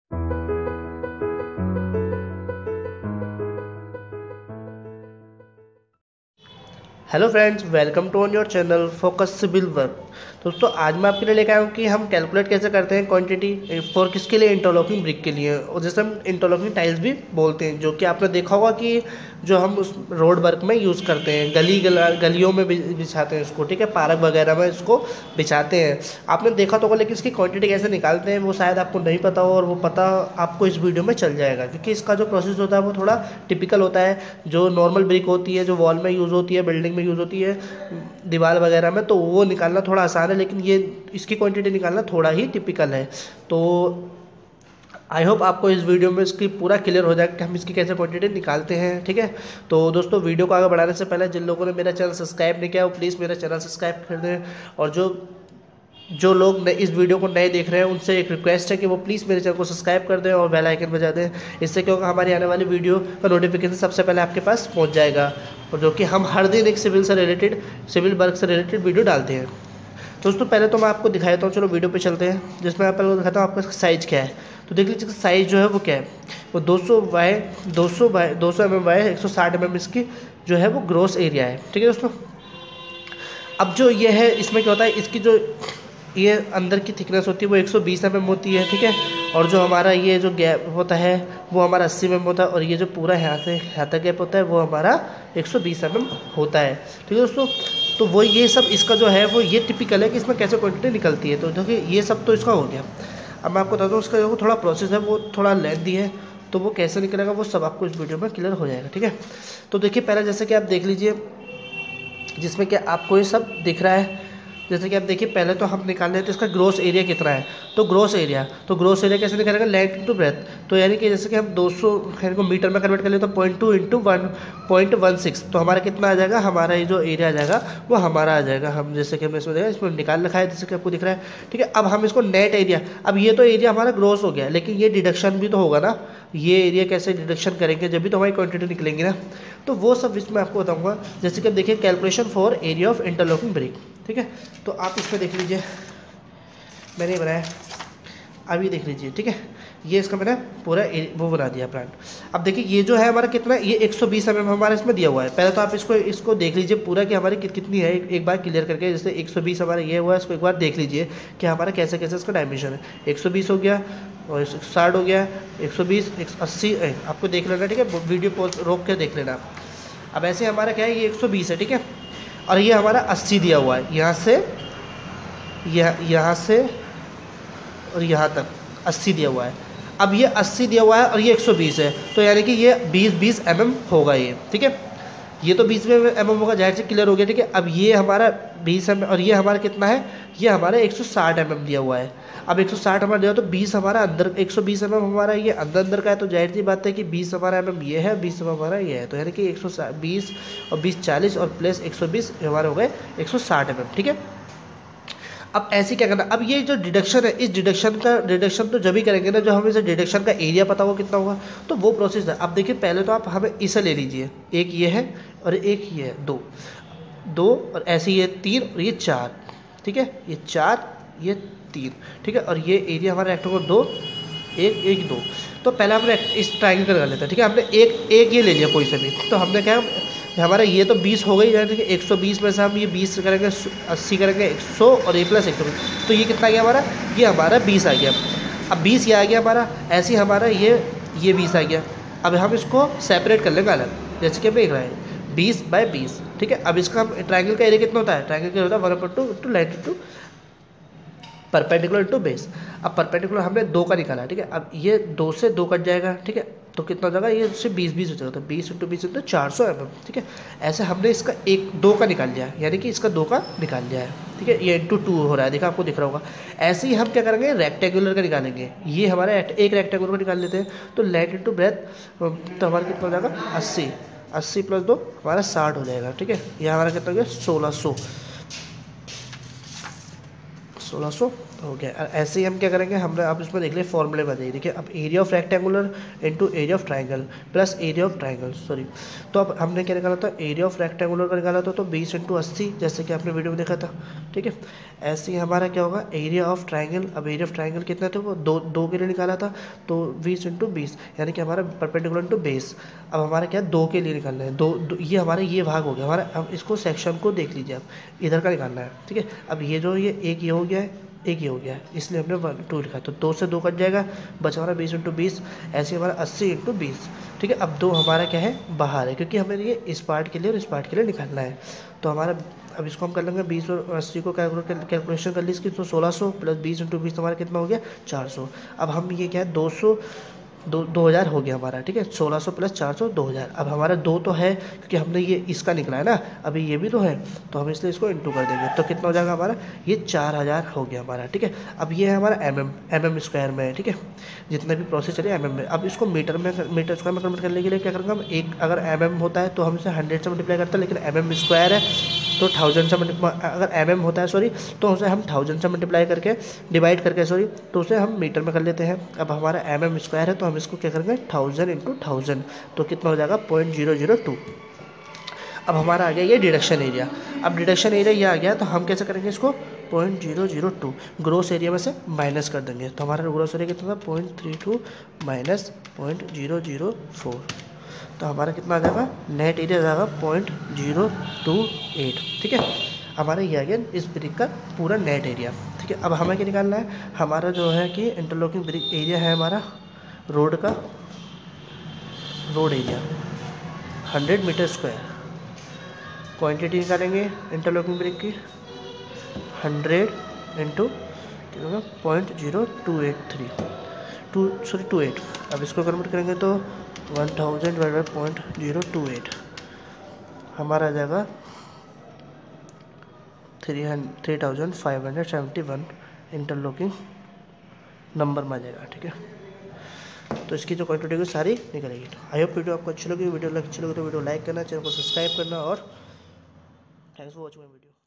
Hello friends, welcome to on your channel focus civil work. दोस्तों, आज मैं आपके लिए लेकर आया हूँ कि हम कैलकुलेट कैसे करते हैं क्वांटिटी फॉर किसके लिए, इंटरलॉकिंग ब्रिक के लिए, और जैसे हम इंटरलॉकिंग टाइल्स भी बोलते हैं, जो कि आपने देखा होगा कि जो हम उस रोड वर्क में यूज़ करते हैं, गलियों में बिछाते हैं इसको, ठीक है, पार्क वगैरह में इसको बिछाते हैं। आपने देखा तो होगा, लेकिन इसकी क्वांटिटी कैसे निकालते हैं वो शायद आपको नहीं पता हो, और वो पता आपको इस वीडियो में चल जाएगा, क्योंकि इसका जो प्रोसेस होता है वो थोड़ा टिपिकल होता है। जो नॉर्मल ब्रिक होती है, जो वॉल में यूज़ होती है, बिल्डिंग में यूज़ होती है, दीवार वगैरह में, तो वो निकालना थोड़ा आसान है, लेकिन ये इसकी क्वांटिटी निकालना थोड़ा ही टिपिकल है। तो आई होप आपको इस वीडियो में इसकी पूरा क्लियर हो जाएगा कि हम इसकी कैसे क्वांटिटी निकालते हैं, ठीक है। तो दोस्तों, वीडियो को आगे बढ़ाने से पहले जिन लोगों ने मेरा चैनल सब्सक्राइब नहीं किया वो प्लीज़ मेरा चैनल सब्सक्राइब कर दें, और जो लोग इस वीडियो को नए देख रहे हैं उनसे एक रिक्वेस्ट है कि वो प्लीज़ मेरे चैनल को सब्सक्राइब कर दें और बेल आइकन बजा दें। इससे क्या होगा, हमारी आने वाली वीडियो का नोटिफिकेशन सबसे पहले आपके पास पहुंच जाएगा, और जो कि हम हर दिन एक सिविल वर्क से रिलेटेड वीडियो डालते हैं। दोस्तों, पहले तो मैं आपको दिखा देता हूँ, चलो वीडियो पे चलते हैं, जिसमें आप पहले दिखाता हूँ आपका साइज़ क्या है। तो देख लीजिए साइज़ जो है वो क्या है, वो 200 mm बाय 160 mm इसकी जो है वो ग्रॉस एरिया है, ठीक है दोस्तों। अब जो ये है, इसमें क्या होता है, इसकी जो ये अंदर की थिकनेस होती है वो 120 mm होती है, ठीक है। और जो हमारा ये जो गैप होता है वो हमारा 80 mm होता है, और ये जो पूरा यहाँ तक गैप होता है वो हमारा 120 mm होता है, ठीक है दोस्तों। तो वो ये सब इसका जो है वो ये टिपिकल है कि इसमें कैसे क्वांटिटी निकलती है। तो देखिए, ये सब तो इसका हो गया। अब मैं आपको बता दूँ, उसका जो थोड़ा प्रोसेस है वो थोड़ा लेंथी है, तो वो कैसे निकलेगा वो सब आपको इस वीडियो में क्लियर हो जाएगा, ठीक है। तो देखिए, पहले जैसे कि आप देख लीजिए, जिसमें कि आपको ये सब दिख रहा है, जैसे कि आप देखिए, पहले तो हम निकाल रहे हैं तो इसका ग्रॉस एरिया कितना है। तो ग्रॉस एरिया कैसे निकालेगा, लेंथ इंटू ब्रेथ। तो यानी कि जैसे कि हम 200 को मीटर में कन्वर्ट कर ले तो 0.2 इंटू 1.16, तो हमारा कितना आ जाएगा, हमारा ये जो एरिया आ जाएगा वो हमारा आ जाएगा। हम जैसे कि हमने इसमें निकाल रखा है, जैसे कि आपको दिख रहा है, ठीक है। अब हम इसको नेट एरिया, अब ये तो एरिया हमारा ग्रॉस हो गया, लेकिन ये डिडक्शन भी तो होगा ना, ये एरिया कैसे डिडक्शन करेंगे, जब भी तो हमारी क्वांटिटी निकलेंगी ना। तो वो सब इसमें आपको बताऊंगा। जैसे कि आप देखिए, calculation for area of interlocking brick, ठीक है। तो आप इसमें देख लीजिए, मैंने बनाया, अभी देख लीजिए, ठीक है। ये इसका मैंने पूरा वो बना दिया प्लान। अब देखिए, ये जो है हमारा कितना, ये 120 mm हमारा इसमें दिया हुआ है। पहले तो आप इसको देख लीजिए पूरा कि हमारी कितनी है, एक बार क्लियर करके। जैसे 120 हमारा ये हुआ है, इसको एक बार देख लीजिए कि हमारा कैसे कैसे इसका डायमेंशन है। 120 हो गया, और 160 हो गया, 120, 180 आपको देख लेना, ठीक है। वीडियो पॉज रोक के देख लेना। अब ऐसे हमारा क्या है, ये 120 है, ठीक है। और ये हमारा 80 दिया हुआ है, यहाँ से और यहाँ तक 80 दिया हुआ है। अब ये 80 दिया हुआ है और ये 120 है, तो यानी कि ये 20 mm होगा ये, ठीक है। ये तो 20 mm होगा, जाहिर से क्लियर हो गया, ठीक है। अब ये हमारा 20 mm, और ये हमारा कितना है, ये हमारा 160 mm दिया हुआ है। अब 160 हमारा दिया, तो 20 हमारा अंदर, 120 mm हमारा ये अंदर का है, तो जाहिर सी बात है कि 20 हमारा mm ये है, 20 हमारा ये है, तो यानी कि 120 और 20 40 और प्लस 120 हमारे हो गए 160 mm, ठीक है। अब ऐसे क्या करना, अब ये जो डिडक्शन है, इस डिडक्शन तो जब भी करेंगे ना, जो हमें इसे डिडक्शन का एरिया पता होगा कितना होगा, तो वो प्रोसेस है। अब देखिए, पहले तो आप हमें इसे ले लीजिए, एक ये है और एक ये है, दो और ऐसे ये 3 और ये 4, ठीक है, ये 4 ये 3, ठीक है। और ये एरिया हमारा रेक्टेंगल 2, 1 2। तो पहले हमने इस ट्रायंगल कर लेते हैं, ठीक है। हमने एक ये ले लिया कोई से भी, तो हमने क्या, हमारा ये तो 20 हो गई, यानी कि 120 में से हम ये 20 करेंगे, 80 करेंगे, 100 और ये प्लस 120, तो ये कितना गया हमारा, ये हमारा 20 आ गया। अब 20 ये आ गया हमारा, ऐसे ही हमारा ये 20 आ गया। अब हम इसको सेपरेट कर लेंगे अलग, जैसे कि देख रहे हैं 20 बाय 20, ठीक है। अब इसका ट्रायंगल का एरिया कितना होता है, ट्रायंगल का होता है 1/2 into length into perpendicular into base. अब परपेंडिकुलर हमने 2 का निकाला, ठीक है। अब ये 2 से 2 कट जाएगा, ठीक है, तो कितना हो जाएगा, ये से 20 हो जाएगा, तो 20 इंटू 20 इंटू 400 mm, ठीक है। ऐसे हमने इसका 2 का निकाल लिया, यानी कि इसका 2 का निकाल लिया है, ठीक है। ये इंटू 2 हो रहा है, देखा, आपको दिख रहा होगा। ऐसे ही हम क्या करेंगे, रेक्टेंगुलर का निकालेंगे। ये हमारा एक रेक्टेंगुलर का निकाल लेते हैं, तो लेंथ इंटू ब्रेथ, तो हमारा कितना हो जाएगा 80 प्लस 2 हमारा 60 हो जाएगा, ठीक है। यह हमारा कितना हो गया 1600 हो गया। ऐसे ही हम क्या करेंगे, हमने आप इसमें देख लिया फॉर्मूले में जाइए। देखिए अब area of rectangular into area of triangle plus area of triangle, sorry. तो अब हमने क्या निकाला था, एरिया ऑफ रेक्टेंगुलर का निकाला था तो 20 इंटू 80, जैसे कि आपने वीडियो में देखा था, ठीक है। ऐसे ही हमारा क्या होगा एरिया ऑफ ट्राइंगल, अब एरिया ऑफ ट्राइंगल कितना था, वो दो के लिए निकाला था, तो 20 इंटू 20 यानी कि हमारा परपेंडिकुलर इंटू बेस। अब हमारा क्या दो के लिए निकालना है, दो ये हमारा ये भाग हो गया हमारा। अब इसको सेक्शन को देख लीजिए, आप इधर का निकालना है, ठीक है। अब ये जो ये एक ये हो गया है, एक ही हो गया, इसलिए हमने 2 लिखा, तो 2 से 2 कट जाएगा, बचा हमारा 20 इंटू 20, ऐसे हमारा 80 इंटू 20, ठीक है। अब 2 हमारा क्या है बाहर है, क्योंकि हमें ये इस पार्ट के लिए और इस पार्ट के लिए निकालना है। तो हमारा अब इसको हम कर लेंगे 20 और 80 को कैलकुलेशन कर ली इसकी, तो 1600 प्लस 20 इंटू 20 हमारा कितना हो गया 400। अब हम ये क्या है 2000 हो गया हमारा, ठीक है। 1600 प्लस 400 2000। अब हमारा 2 तो है क्योंकि हमने ये इसका निकला है ना, अभी ये भी तो है, तो हम इसलिए इसको इंटू कर देंगे, तो कितना हो जाएगा हमारा ये 4000 हो गया हमारा, ठीक है। अब ये है हमारा mm स्क्वायर में है, ठीक है। जितना भी प्रोसेस चलिए mm में। अब इसको मीटर स्क्वायर में कन्वर्ट करने के लिए क्या करेंगे हम, एक अगर mm होता है तो हम इसे 100 से मल्टीप्लाई करते हैं, लेकिन mm स्क्वायर है तो 1000 से अगर mm होता है सॉरी, तो उसे हम 1000 से मल्टीप्लाई करके डिवाइड करके सॉरी, तो उसे हम मीटर में कर लेते हैं। अब हमारा mm स्क्वायर है तो हम इसको क्या करेंगे 1000 इंटू 1000, तो कितना हो जाएगा 0.002। अब हमारा आ गया ये डिडक्शन एरिया। अब डिडक्शन एरिया ये आ गया तो हम कैसे करेंगे इसको 0.002 ग्रोस एरिया में से माइनस कर देंगे, तो हमारा ग्रोस एरिया कितना था 0.32 माइनस 0.004, तो हमारा कितना आ जाएगा नेट एरिया आ जाएगा 0.028, ठीक है। हमारा ये आ गया इस ब्रिक का पूरा नेट एरिया, ठीक है। अब हमें क्या निकालना है, हमारा जो है कि इंटरलॉकिंग ब्रिक एरिया है हमारा रोड का, road area 100 metre square, quantity निकालेंगे इंटरलॉकिंग ब्रिक की 100 इंटू 0.0283 अब इसको कन्वर्ट करेंगे तो 1000 डिवाइडेड बाई 0.028 हमारा आ जाएगा 3571 इंटरलॉकिंग नंबर में आ जाएगा, ठीक है। तो इसकी जो क्वांटिटी है सारी निकलेगी। आई होप वीडियो आपको अच्छी लगी, वीडियो अच्छी लगी तो वीडियो लाइक करना, चैनल को सब्सक्राइब करना, और thanks for watching my video.